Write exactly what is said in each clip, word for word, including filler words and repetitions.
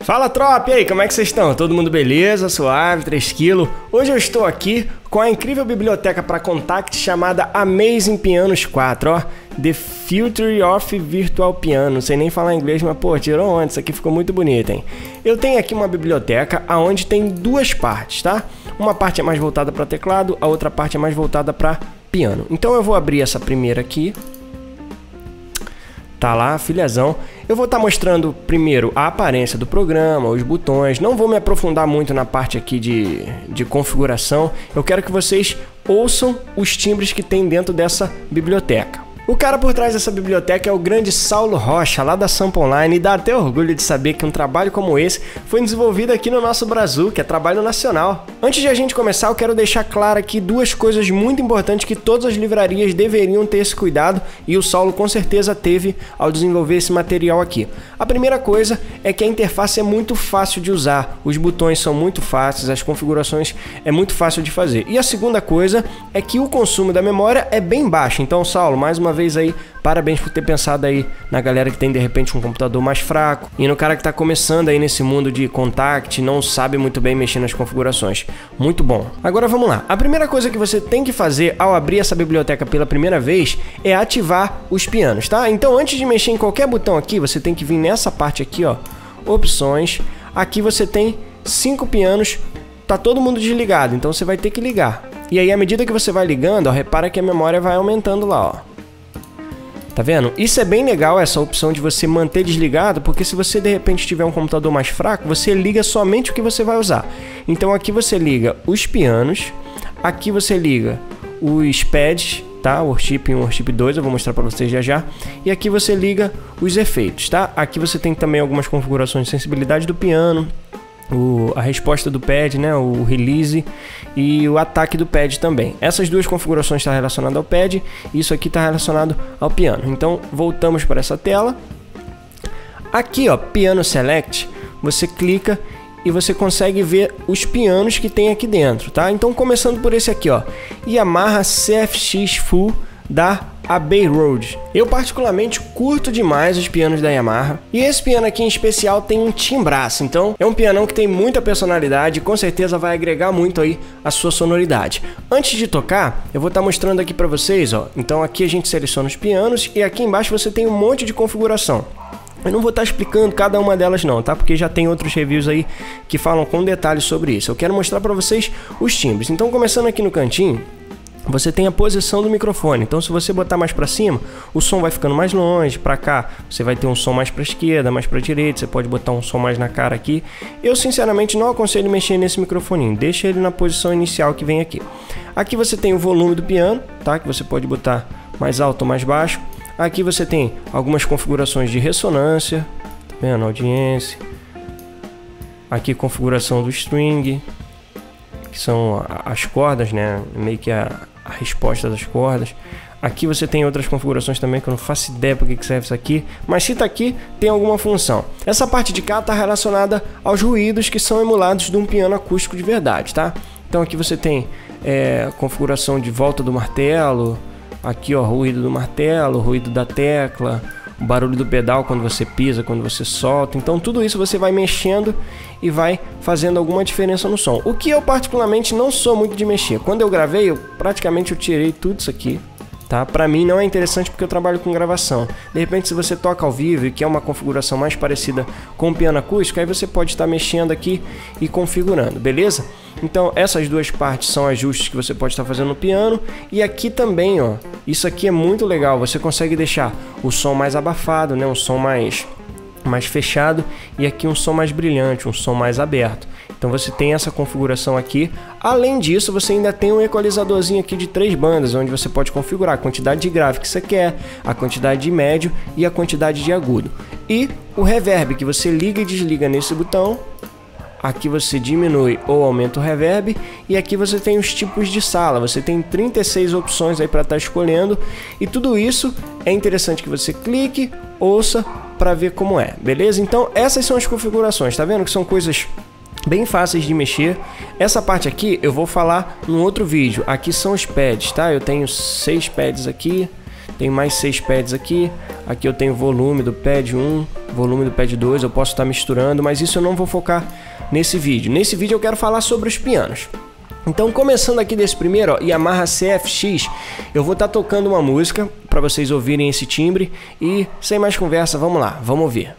Fala, tropa! E aí, como é que vocês estão? Todo mundo beleza? Suave, três quilos? Hoje eu estou aqui com a incrível biblioteca para Kontakt chamada Amazing Pianos quatro, ó. The Future of Virtual Piano. Não sei nem falar inglês, mas pô, tirou onde? Isso aqui ficou muito bonito, hein? Eu tenho aqui uma biblioteca onde tem duas partes, tá? Uma parte é mais voltada para teclado, a outra parte é mais voltada para piano. Então eu vou abrir essa primeira aqui. Tá lá, filhazão. Eu vou estar mostrando primeiro a aparência do programa, os botões. Não vou me aprofundar muito na parte aqui de, de configuração. Eu quero que vocês ouçam os timbres que tem dentro dessa biblioteca. O cara por trás dessa biblioteca é o grande Saulo Rocha, lá da Sampa Online, e dá até orgulho de saber que um trabalho como esse foi desenvolvido aqui no nosso Brasil, que é trabalho nacional. Antes de a gente começar, eu quero deixar claro aqui duas coisas muito importantes que todas as livrarias deveriam ter esse cuidado, e o Saulo com certeza teve ao desenvolver esse material aqui. A primeira coisa é que a interface é muito fácil de usar, os botões são muito fáceis, as configurações é muito fácil de fazer. E a segunda coisa é que o consumo da memória é bem baixo. Então, Saulo, mais uma vez vez aí, parabéns por ter pensado aí na galera que tem de repente um computador mais fraco e no cara que tá começando aí nesse mundo de Kontakt, não sabe muito bem mexer nas configurações. Muito bom. Agora vamos lá. A primeira coisa que você tem que fazer ao abrir essa biblioteca pela primeira vez é ativar os pianos, tá? Então antes de mexer em qualquer botão aqui, você tem que vir nessa parte aqui, ó, opções. Aqui você tem cinco pianos, tá todo mundo desligado, então você vai ter que ligar. E aí à medida que você vai ligando, ó, repara que a memória vai aumentando lá, ó. Tá vendo? Isso é bem legal, essa opção de você manter desligado, porque se você de repente tiver um computador mais fraco, você liga somente o que você vai usar. Então aqui você liga os pianos, aqui você liga os pads, tá? O Worship um, Worship dois, eu vou mostrar para vocês já já. E aqui você liga os efeitos, tá? Aqui você tem também algumas configurações de sensibilidade do piano, O, a resposta do pad, né, o release e o ataque do pad também. Essas duas configurações estão relacionadas ao pad, e isso aqui está relacionado ao piano. Então voltamos para essa tela. Aqui, ó, Piano Select, você clica e você consegue ver os pianos que tem aqui dentro, tá? Então começando por esse aqui, ó, Yamaha C F X Full da Abbey Road. Eu particularmente curto demais os pianos da Yamaha, e esse piano aqui em especial tem um timbraço, então é um pianão que tem muita personalidade e com certeza vai agregar muito aí a sua sonoridade. Antes de tocar, eu vou estar mostrando aqui para vocês, ó. Então aqui a gente seleciona os pianos e aqui embaixo você tem um monte de configuração. Eu não vou estar explicando cada uma delas não, tá? Porque já tem outros reviews aí que falam com detalhes sobre isso. Eu quero mostrar para vocês os timbres. Então começando aqui no cantinho, você tem a posição do microfone. Então se você botar mais para cima, o som vai ficando mais longe. Para cá, você vai ter um som mais para esquerda, mais para direita. Você pode botar um som mais na cara aqui. Eu sinceramente não aconselho mexer nesse microfoninho. Deixa ele na posição inicial que vem aqui. Aqui você tem o volume do piano, tá? Que você pode botar mais alto ou mais baixo. Aqui você tem algumas configurações de ressonância, tá vendo? Audiência. Aqui configuração do string, que são as cordas, né? Meio que a a resposta das cordas. Aqui você tem outras configurações também que eu não faço ideia para que serve isso aqui, mas se tá aqui, tem alguma função. Essa parte de cá está relacionada aos ruídos que são emulados de um piano acústico de verdade, tá? Então aqui você tem é, configuração de volta do martelo, aqui ó, ruído do martelo, ruído da tecla, o barulho do pedal quando você pisa, quando você solta. Então tudo isso você vai mexendo e vai fazendo alguma diferença no som. O que eu particularmente não sou muito de mexer. Quando eu gravei, eu praticamente eu tirei tudo isso aqui, tá? Pra mim não é interessante porque eu trabalho com gravação. De repente se você toca ao vivo e quer uma configuração mais parecida com o piano acústico, aí você pode estar mexendo aqui e configurando, beleza? Então essas duas partes são ajustes que você pode estar fazendo no piano. E aqui também, ó, isso aqui é muito legal. Você consegue deixar o som mais abafado, né? Um som mais, mais fechado, e aqui um som mais brilhante, um som mais aberto. Então você tem essa configuração aqui. Além disso, você ainda tem um equalizadorzinho aqui de três bandas, onde você pode configurar a quantidade de grave que você quer, a quantidade de médio e a quantidade de agudo. E o reverb, que você liga e desliga nesse botão. Aqui você diminui ou aumenta o reverb, e aqui você tem os tipos de sala. Você tem trinta e seis opções aí para estar escolhendo, e tudo isso é interessante que você clique, ouça para ver como é, beleza? Então essas são as configurações, tá vendo que são coisas bem fáceis de mexer. Essa parte aqui eu vou falar num outro vídeo. Aqui são os pads, tá? Eu tenho seis pads aqui. Tem mais seis pads aqui. Aqui eu tenho volume do pad um, volume do pad dois, eu posso estar misturando, mas isso eu não vou focar nesse vídeo. Nesse vídeo eu quero falar sobre os pianos. Então, começando aqui desse primeiro, ó, Yamaha C F X, eu vou estar tocando uma música para vocês ouvirem esse timbre e, sem mais conversa, vamos lá, vamos ouvir.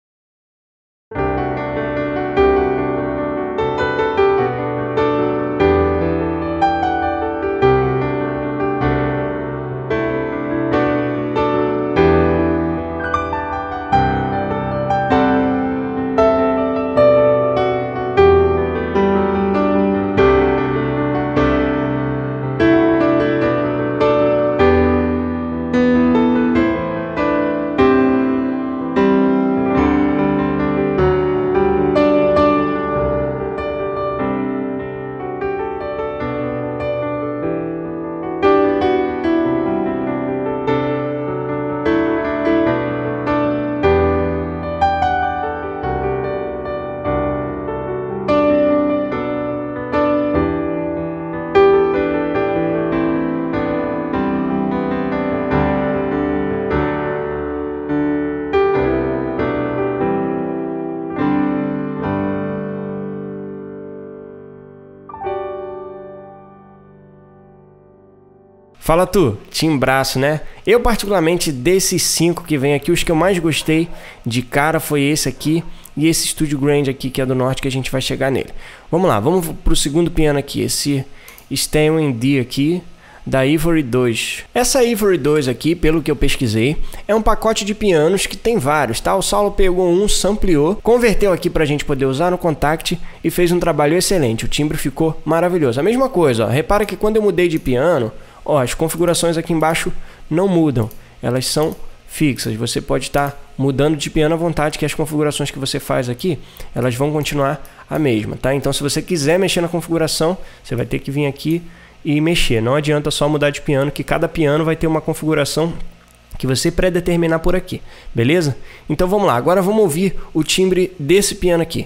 Fala tu, timbraço, né? Eu particularmente desses cinco que vem aqui, os que eu mais gostei de cara foi esse aqui e esse Studio Grand aqui, que é do norte, que a gente vai chegar nele. Vamos lá, vamos pro segundo piano aqui, esse Steinway D aqui, da Ivory dois. Essa Ivory dois aqui, pelo que eu pesquisei, é um pacote de pianos que tem vários, tá? O Saulo pegou um, sampleou, converteu aqui pra gente poder usar no Kontakt e fez um trabalho excelente. O timbre ficou maravilhoso. A mesma coisa, ó, repara que quando eu mudei de piano, ó, as configurações aqui embaixo não mudam, elas são fixas. Você pode estar mudando de piano à vontade, que as configurações que você faz aqui, elas vão continuar a mesma, tá? Então, se você quiser mexer na configuração, você vai ter que vir aqui e mexer. Não adianta só mudar de piano, que cada piano vai ter uma configuração que você predeterminar por aqui, beleza? Então vamos lá, agora vamos ouvir o timbre desse piano aqui.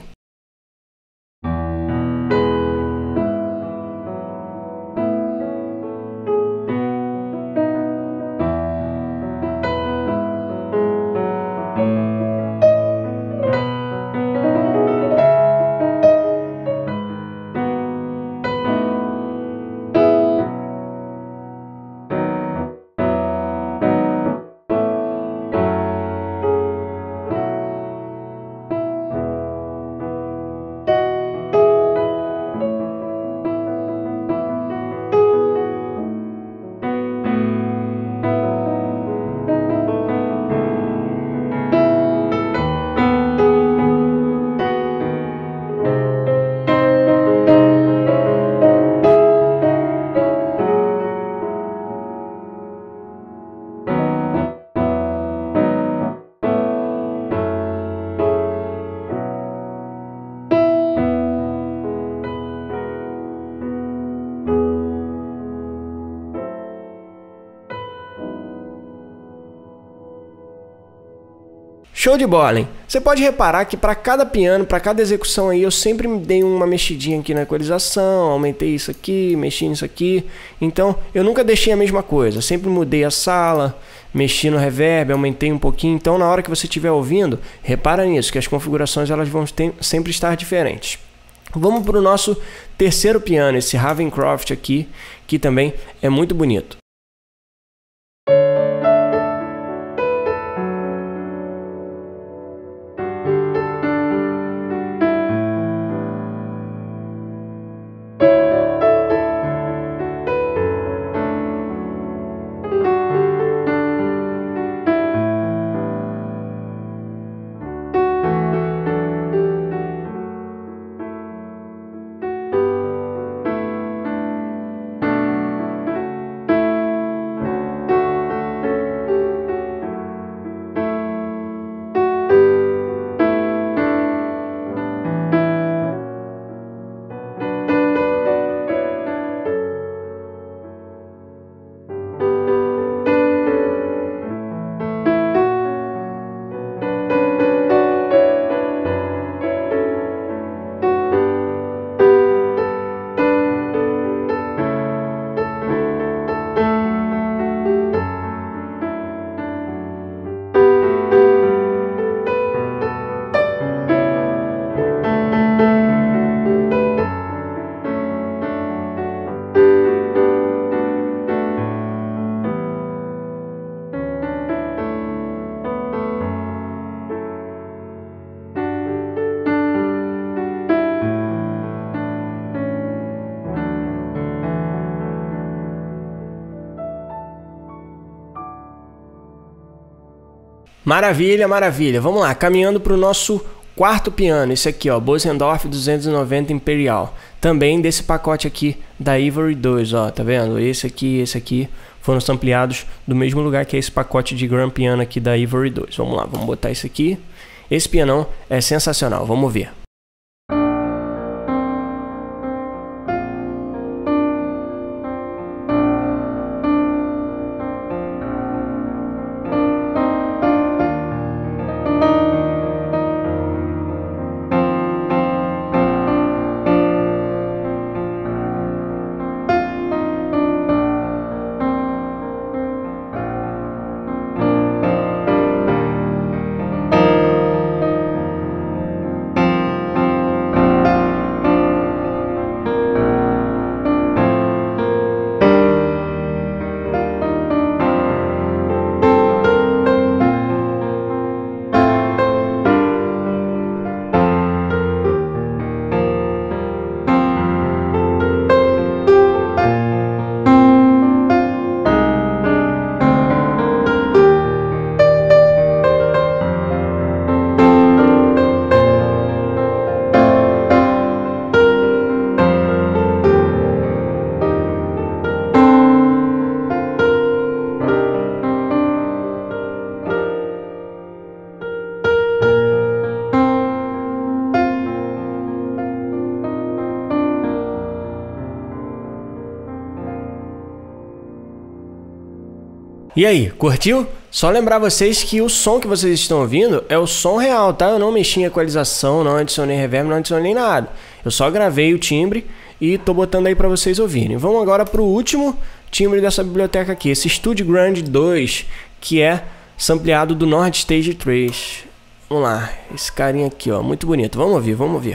Show de bola, hein? Você pode reparar que para cada piano, para cada execução aí, eu sempre me dei uma mexidinha aqui na equalização, aumentei isso aqui, mexi nisso aqui. Então, eu nunca deixei a mesma coisa, sempre mudei a sala, mexi no reverb, aumentei um pouquinho. Então, na hora que você estiver ouvindo, repara nisso, que as configurações elas vão ter, sempre estar diferentes. Vamos para o nosso terceiro piano, esse Ravencroft aqui, que também é muito bonito. Maravilha, maravilha. Vamos lá, caminhando para o nosso quarto piano. Esse aqui, ó, Bösendorf duzentos e noventa Imperial. Também desse pacote aqui da Ivory dois, ó, tá vendo? Esse aqui e esse aqui foram sampleados do mesmo lugar que é esse pacote de Grand Piano aqui da Ivory dois. Vamos lá, vamos botar isso aqui. Esse pianão é sensacional, vamos ver. E aí, curtiu? Só lembrar vocês que o som que vocês estão ouvindo é o som real, tá? Eu não mexi em equalização, não adicionei reverb, não adicionei nada. Eu só gravei o timbre e tô botando aí pra vocês ouvirem. Vamos agora pro último timbre dessa biblioteca aqui, esse Studio Grand dois, que é sampleado do Nord Stage três. Vamos lá, esse carinha aqui, ó, muito bonito. Vamos ouvir, vamos ouvir.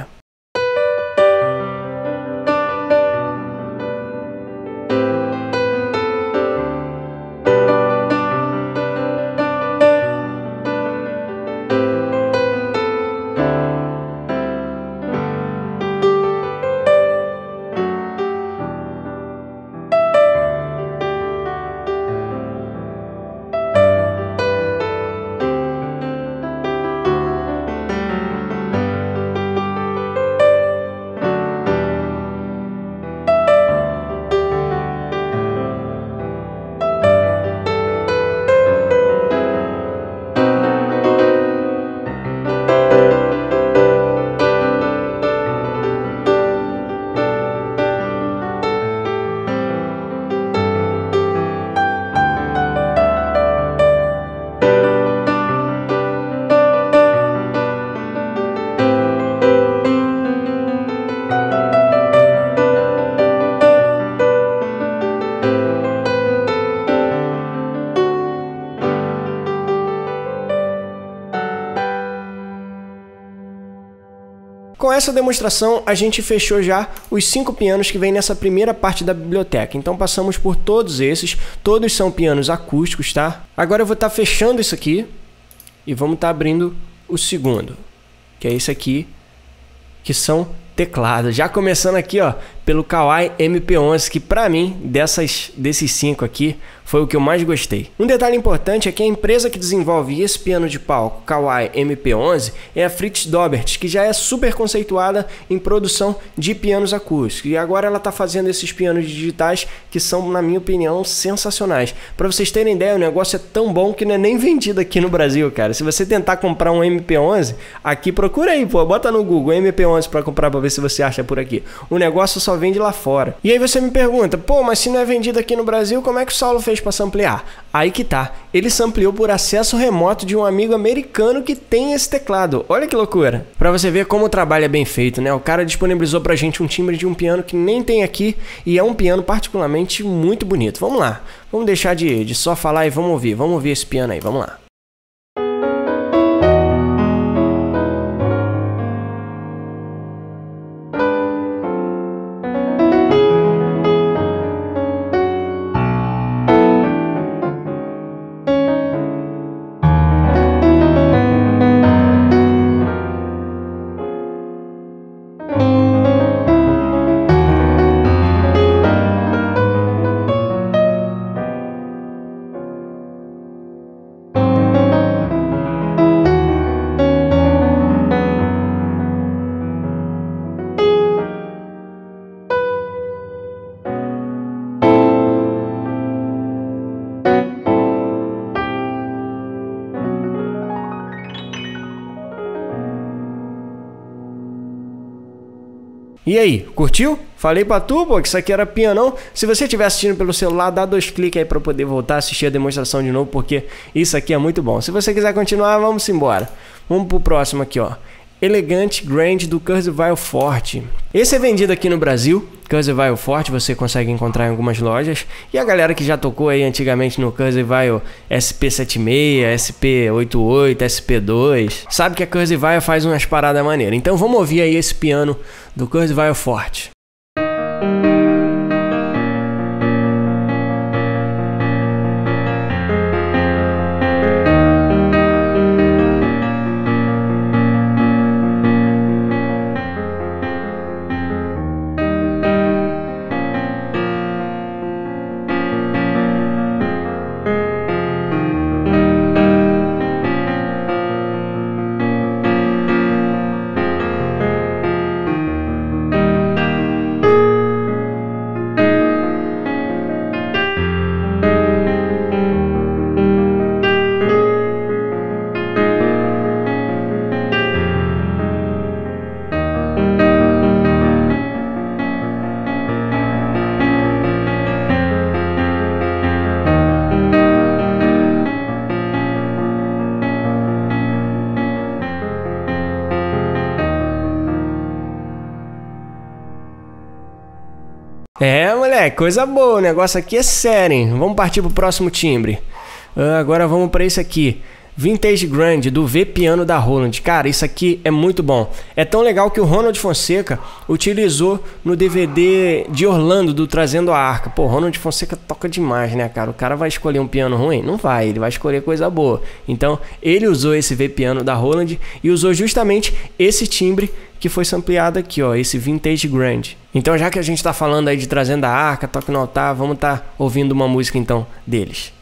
Com essa demonstração, a gente fechou já os cinco pianos que vem nessa primeira parte da biblioteca. Então passamos por todos esses, todos são pianos acústicos, tá? Agora eu vou estar fechando isso aqui e vamos estar abrindo o segundo, que é esse aqui, que são teclados. Já começando aqui, ó, pelo Kawai M P onze, que pra mim, dessas, desses cinco aqui, foi o que eu mais gostei. Um detalhe importante é que a empresa que desenvolve esse piano de palco, Kawai M P onze, é a Fritz Dobert, que já é super conceituada em produção de pianos acústicos. E agora ela está fazendo esses pianos digitais que são, na minha opinião, sensacionais. Para vocês terem ideia, o negócio é tão bom que não é nem vendido aqui no Brasil, cara. Se você tentar comprar um M P onze, aqui procura aí, pô, bota no Google M P onze para comprar para ver se você acha por aqui. O negócio só vende lá fora. E aí você me pergunta, pô, mas se não é vendido aqui no Brasil, como é que o Saulo fez para samplear? Aí que tá, ele sampleou por acesso remoto de um amigo americano que tem esse teclado. Olha que loucura. Pra você ver como o trabalho é bem feito, né? O cara disponibilizou pra gente um timbre de um piano que nem tem aqui e é um piano particularmente muito bonito. Vamos lá, vamos deixar de, de só falar e vamos ouvir, vamos ouvir esse piano aí, vamos lá. E aí, curtiu? Falei pra tu, pô, que isso aqui era pianão. Se você estiver assistindo pelo celular, dá dois cliques aí pra poder voltar a assistir a demonstração de novo, porque isso aqui é muito bom. Se você quiser continuar, vamos embora. Vamos pro próximo aqui, ó. Elegant Grand do Kurzweil Forte. Esse é vendido aqui no Brasil. Kurzweil Forte você consegue encontrar em algumas lojas. E a galera que já tocou aí antigamente no Kurzweil S P setenta e seis, S P oitenta e oito, S P dois, sabe que a Kurzweil faz umas paradas maneiras. Então vamos ouvir aí esse piano do Kurzweil Forte. É, moleque, coisa boa, o negócio aqui é sério, hein? Vamos partir pro próximo timbre. Uh, agora vamos para esse aqui. Vintage Grand, do V Piano da Roland. Cara, isso aqui é muito bom. É tão legal que o Ronald Fonseca utilizou no D V D de Orlando, do Trazendo a Arca. Pô, Ronald Fonseca toca demais, né, cara? O cara vai escolher um piano ruim? Não vai, ele vai escolher coisa boa. Então, ele usou esse V Piano da Roland e usou justamente esse timbre que foi sampleado aqui, ó, esse Vintage Grand. Então, já que a gente tá falando aí de Trazendo a Arca, Toque no Altar, vamos tá ouvindo uma música, então, deles.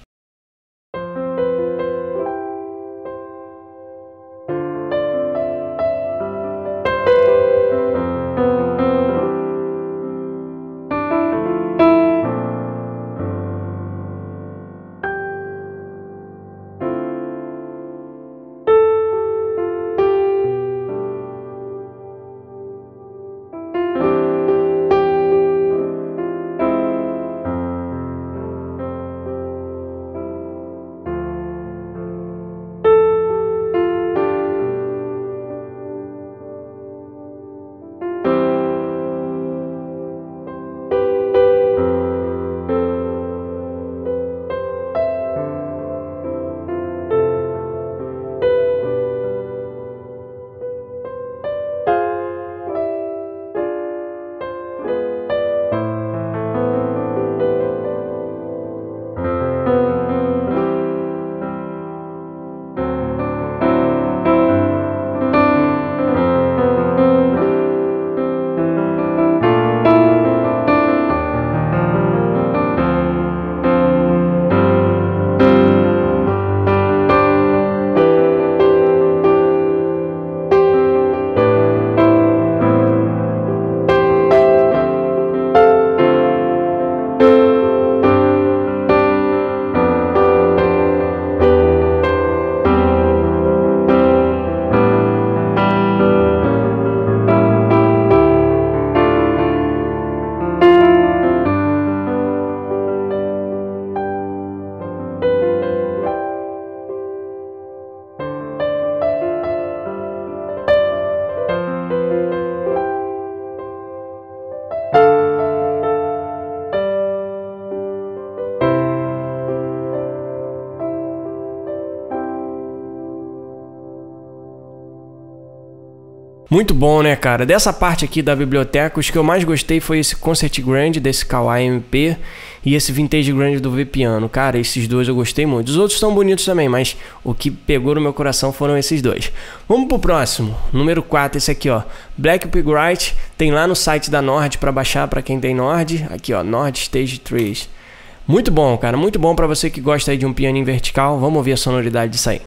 Muito bom, né, cara? Dessa parte aqui da biblioteca, os que eu mais gostei foi esse Concert Grand desse Kawai M P e esse Vintage Grand do V Piano. Cara, esses dois eu gostei muito. Os outros são bonitos também, mas o que pegou no meu coração foram esses dois. Vamos pro próximo, número quatro, esse aqui, ó. Black Pigwright, tem lá no site da Nord para baixar para quem tem Nord. Aqui, ó, Nord Stage três. Muito bom, cara, muito bom para você que gosta aí de um pianinho vertical. Vamos ouvir a sonoridade disso aí.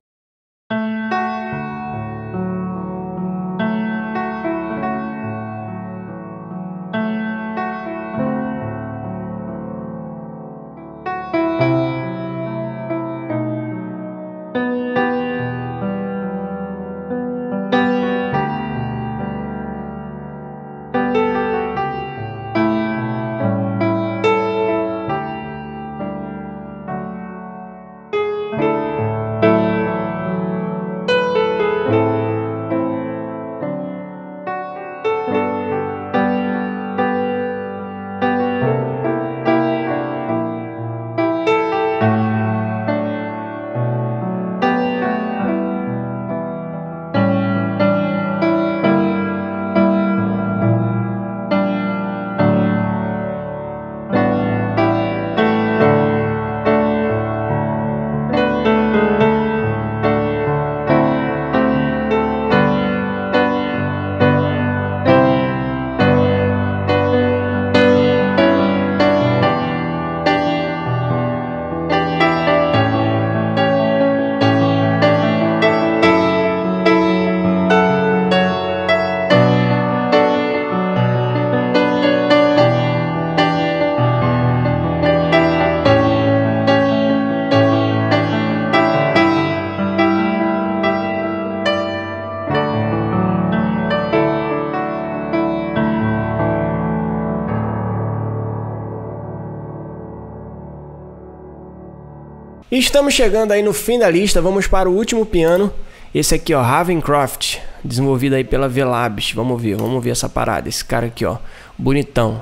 E estamos chegando aí no fim da lista, vamos para o último piano. Esse aqui, ó, Ravencroft, desenvolvido aí pela V-Labs. Vamos ver, vamos ver essa parada. Esse cara aqui, ó, bonitão.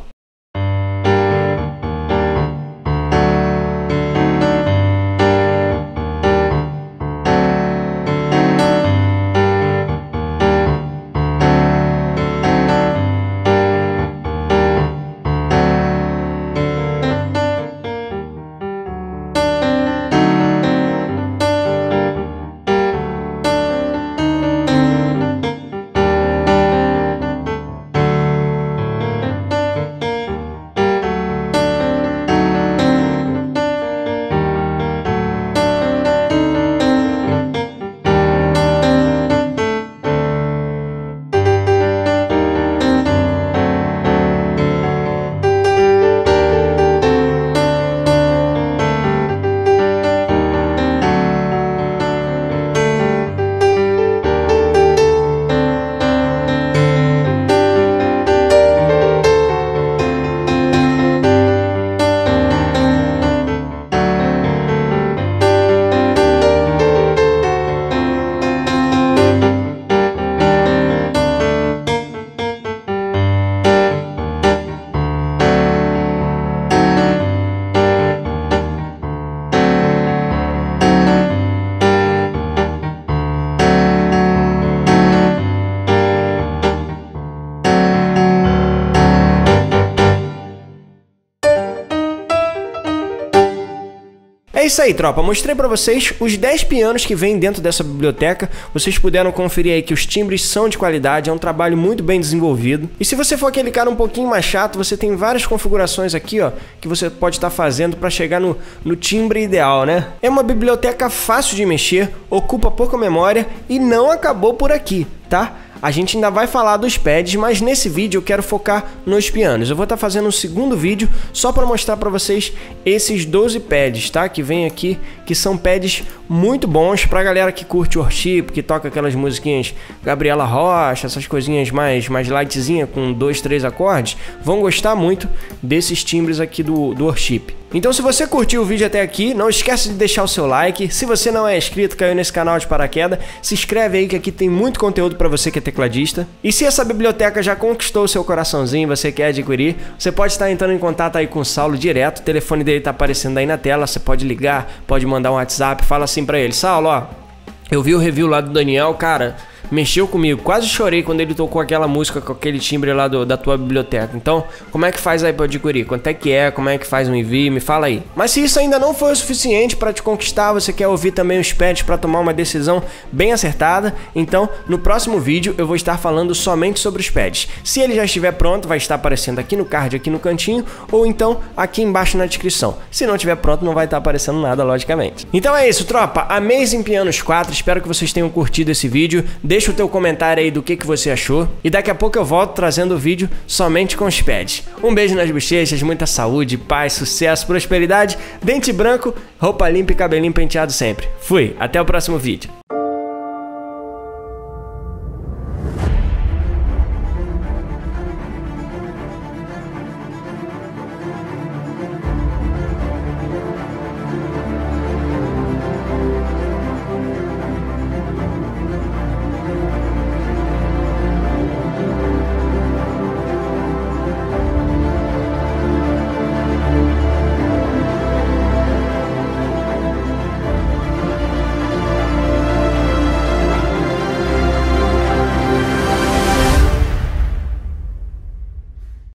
É isso aí, tropa. Mostrei pra vocês os dez pianos que vem dentro dessa biblioteca. Vocês puderam conferir aí que os timbres são de qualidade, é um trabalho muito bem desenvolvido. E se você for aquele cara um pouquinho mais chato, você tem várias configurações aqui, ó, que você pode estar fazendo para chegar no, no timbre ideal, né? É uma biblioteca fácil de mexer, ocupa pouca memória e não acabou por aqui, tá? A gente ainda vai falar dos pads, mas nesse vídeo eu quero focar nos pianos. Eu vou estar fazendo um segundo vídeo só para mostrar para vocês esses doze pads, tá? Que vem aqui, que são pads muito bons pra galera que curte worship, que toca aquelas musiquinhas Gabriela Rocha, essas coisinhas mais, mais lightzinha com dois, três acordes. Vão gostar muito desses timbres aqui do, do worship. Então, se você curtiu o vídeo até aqui, não esquece de deixar o seu like. Se você não é inscrito, caiu nesse canal de paraquedas, se inscreve aí que aqui tem muito conteúdo para você que é tecladista. E se essa biblioteca já conquistou o seu coraçãozinho, você quer adquirir, você pode estar entrando em contato aí com o Saulo direto. O telefone dele tá aparecendo aí na tela, você pode ligar, pode mandar um WhatsApp, fala assim para ele: Saulo, ó, eu vi o review lá do Daniel, cara, mexeu comigo, quase chorei quando ele tocou aquela música com aquele timbre lá do, da tua biblioteca. Então, como é que faz aí pra adquirir? Quanto é que é? Como é que faz um envio? Me fala aí. Mas se isso ainda não foi o suficiente para te conquistar, você quer ouvir também os pads para tomar uma decisão bem acertada, então no próximo vídeo eu vou estar falando somente sobre os pads. Se ele já estiver pronto, vai estar aparecendo aqui no card, aqui no cantinho, ou então aqui embaixo na descrição. Se não estiver pronto, não vai estar aparecendo nada, logicamente. Então é isso, tropa. Amazing Pianos quatro, espero que vocês tenham curtido esse vídeo. Deixa o teu comentário aí do que, que você achou. E daqui a pouco eu volto trazendo o vídeo somente com os pads. Um beijo nas bochechas, muita saúde, paz, sucesso, prosperidade, dente branco, roupa limpa e cabelinho penteado sempre. Fui, até o próximo vídeo.